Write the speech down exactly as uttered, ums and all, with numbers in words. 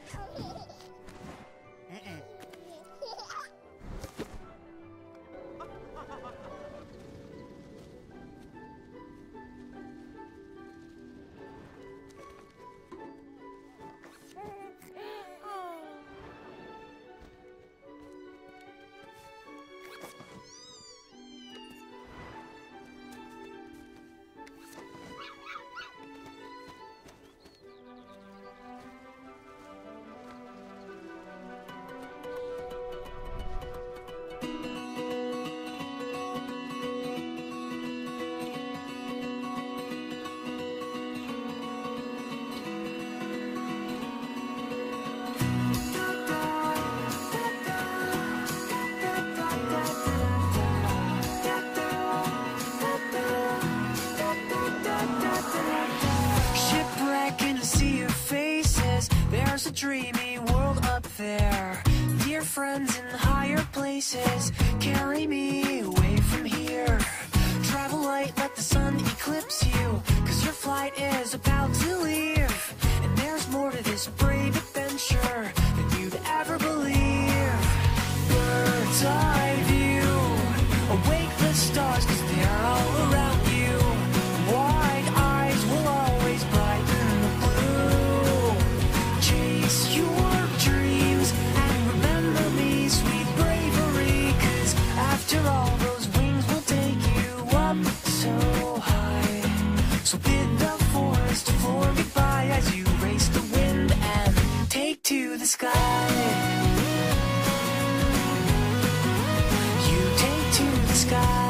There's a dreamy world up there. Dear friends in higher places, carry me away from here. Travel light, let the sun eclipse you, cause your flight is about to leave. And there's more to this brave adventure than you'd ever believe. Bird's eye view, awake the stars cause they're all around you. Wide eyes will always brighten the blue. Chase your dreams and remember me, sweet bravery, cause after all those wings will take you up so high. So bid the forest for goodbye as you race the wind and take to the sky. You take to the sky.